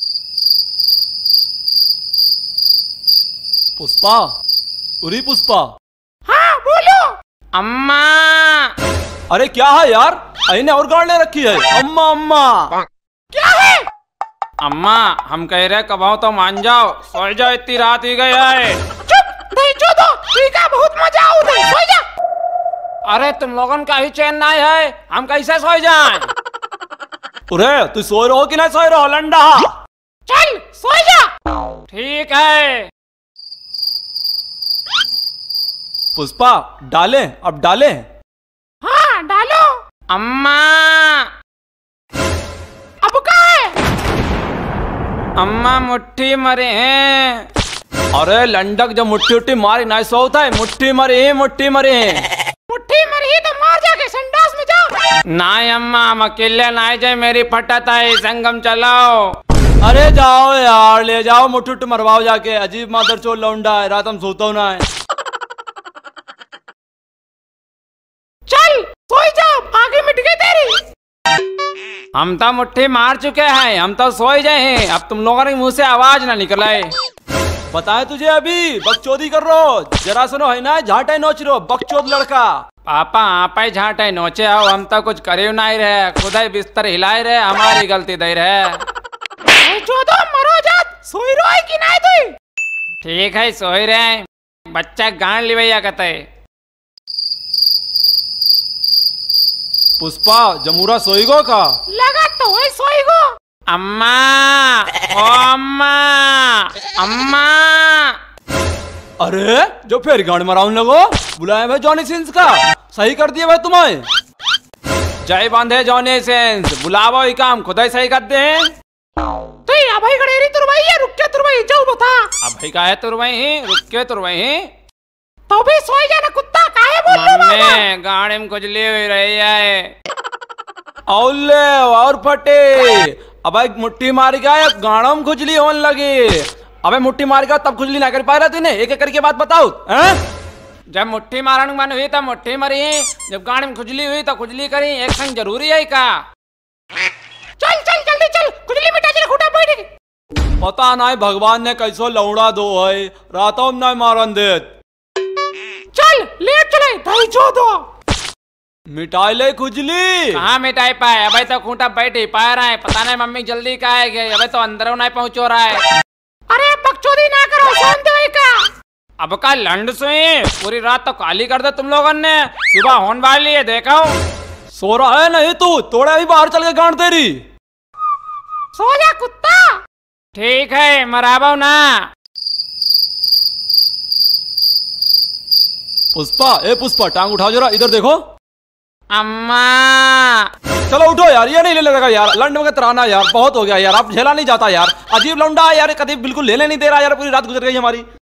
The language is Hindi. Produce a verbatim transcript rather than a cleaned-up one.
पुष्पा, उरी पुष्पा। हाँ बोलो। अम्मा। अरे क्या है यार, अने और गाड़ ले रखी है। अम्मा अम्मा क्या है? अम्मा हम कह रहे कब तो मान जाओ, सो जाओ, इतनी रात ही गई है। चुप, नहीं जो दो, ठीक है, बहुत मजा आओ, नहीं सो जा। अरे तुम लोगन का ही चैन नहीं है, हम कैसे सो जाएं? अरे तू सो रहो कि नहीं सो रहो लंडा? चल सो जा। ठीक है। पुष्पा डाले, अब डाले। हाँ डालो। अम्मा। अब कहाँ है? अम्मा मुट्ठी मरे हैं। अरे लंडक जब मुट्ठी उट्ठी मारी नहीं सोता है, मुट्ठी मरी मुट्ठी मरी। मुट्ठी मरी तो मार जाके संडास में जाओ। नहीं अम्मा, हम अकेले नहीं जाए, मेरी फटत है, संगम चलाओ। अरे जाओ यार, ले जाओ, मुट्ठी उट्ठी मरवाओ जाके। अजीब मादर चोर लौंडा है, रात हम सोता हूँ ना। चल सोई जाओ, आगे मिट गई तेरी। हम तो मुट्ठी मार चुके हैं, हम तो सो ही जाए। अब तुम लोगों के मुंह से आवाज ना निकले। बताए तुझे अभी बकचोदी कर रो, जरा सुनो है ना, झाटे नोच रो, बकचोद लड़का। पापा आप ही झाटे नोचे आओ, हम तो कुछ करे नहीं रहे, खुद ही बिस्तर हिलाए रहे, हमारी गलती दे रहे। जो दो मरो जात, सोई रो है कि नहीं तू? ठीक है सो ही रहे, बच्चा गांड लिवैया कहते। पुष्पा जमूरा सोईगो का लगा तो है सोईगो। अम्मा, ओ अम्मा, अम्मा। अरे जो फिर गांड मराउन लगो, बुलाया भाई जॉनी सिंस का, सही कर दिया भाई तुम्हें। जय बांधे जॉनी सिंस, बुलावो ही काम खुद ही सही कर दे। तो ये भाई गड़ेरी तुरवाई है, रुक के तुरवाई जाओ बता। अब भाई का है तुरवाई, रुक के तुरवाई। तो भी सोई जाना कुत्ता, काहे बोल रहे हो? मम्मी गाड़ी में खुजली हुई रही है। औले और फटे, अब एक मुट्ठी मार गया, गाड़ों में खुजली होने लगी। अबे मुट्ठी मार गया तब खुजली ना कर पा रहा तूने, एक एक करके बात बताओ। हैं? जब मुट्ठी मारने मन हुई तब मुट्ठी मरी, जब गाड़ी में खुजली हुई तो खुजली करी, एक संग जरूरी है का? चल चल जल्दी चल, खुजली मिटा जरा, खूटा बैठ। पता नहीं भगवान ने कैसो लौड़ा दो है, रातों में नहीं मारन देत। चल लेट चले, दही जो दो। मिटाई ले खुजली। कहाँ मिटाई पाए, अभी तो खूंटा बैठ ही पा रहा है, पता नहीं मम्मी जल्दी का है गए, अभी तो अंदर नहीं पहुंचो रहा है। अरे बकचोदी ना करो, सोन दे का। अब का लंड सुई, पूरी रात तो काली कर दे तुम लोगों ने, सुबह होने वाली है, देखो। सो रहा है नहीं तू, तोड़े भी बाहर चल के गांड तेरी। सो जा कुत्ता। ठीक है मराबो ना। पुष्पा, ए पुष्पा टांग उठाओ जरा, इधर देखो। अम्मा। चलो उठो यार, ये नहीं ले लेगा यार, लंड में तराना यार बहुत हो गया यार, अब झेला नहीं जाता यार। अजीब लौंडा है यार, कभी बिल्कुल लेने नहीं दे रहा यार, पूरी रात गुजर गई हमारी।